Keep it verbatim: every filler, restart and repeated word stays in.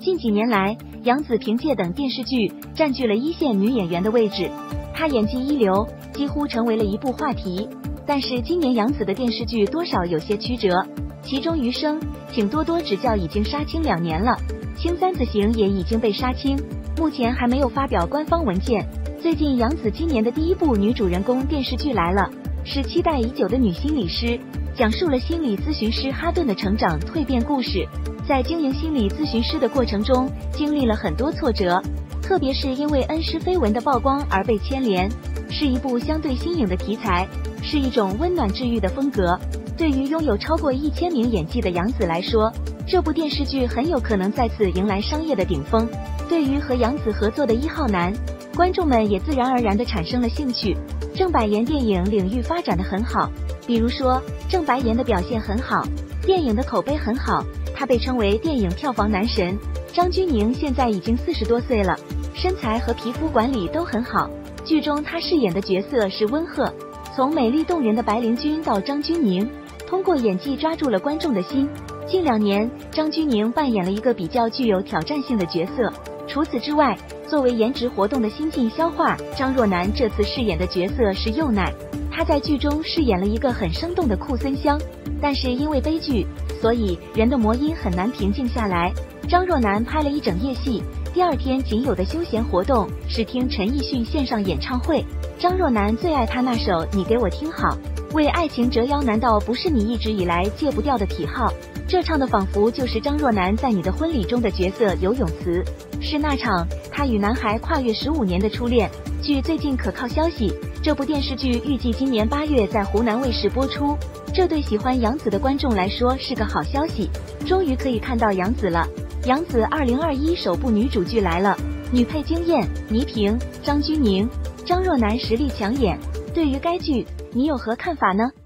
近几年来，杨紫凭借等电视剧占据了一线女演员的位置，她演技一流，几乎成为了一部话题。但是今年杨紫的电视剧多少有些曲折，其中《余生》请多多指教已经杀青两年了，《青簪子行》也已经被杀青，目前还没有发表官方文件。最近杨紫今年的第一部女主人公电视剧来了，是期待已久的女心理师，讲述了心理咨询师哈顿的成长蜕变故事。在经营心理咨询师的过程中，经历了很多挫折，特别是因为恩师绯闻的曝光而被牵连，是一部相对新颖的题材，是一种温暖治愈的风格。对于拥有超过一千名演技的杨紫来说，这部电视剧很有可能再次迎来商业的顶峰。对于和杨紫合作的一号男，观众们也自然而然地产生了兴趣。郑白岩电影领域发展得很好，比如说郑白岩的表现很好，电影的口碑很好，他被称为电影票房男神。张钧甯现在已经四十多岁了，身材和皮肤管理都很好。剧中他饰演的角色是温赫，从美丽动人的白灵君到张钧甯，通过演技抓住了观众的心。近两年，张钧甯扮演了一个比较具有挑战性的角色。除此之外，作为颜值活动的新晋消化张若楠这次饰演的角色是幼奶，她在剧中饰演了一个很生动的库森香，但是因为悲剧，所以人的魔音很难平静下来。张若楠拍了一整夜戏，第二天仅有的休闲活动是听陈奕迅线上演唱会。张若楠最爱他那首《你给我听好》，为爱情折腰难道不是你一直以来戒不掉的癖好？这唱的仿佛就是张若楠在你的婚礼中的角色游泳词，是那场她与男孩跨越十五年的初恋。据最近可靠消息，这部电视剧预计今年八月在湖南卫视播出，这对喜欢杨紫的观众来说是个好消息，终于可以看到杨紫了。杨紫二零二一首部女主剧来了，女配惊艳，倪萍、张钧甯、张若楠实力抢眼。对于该剧，你有何看法呢？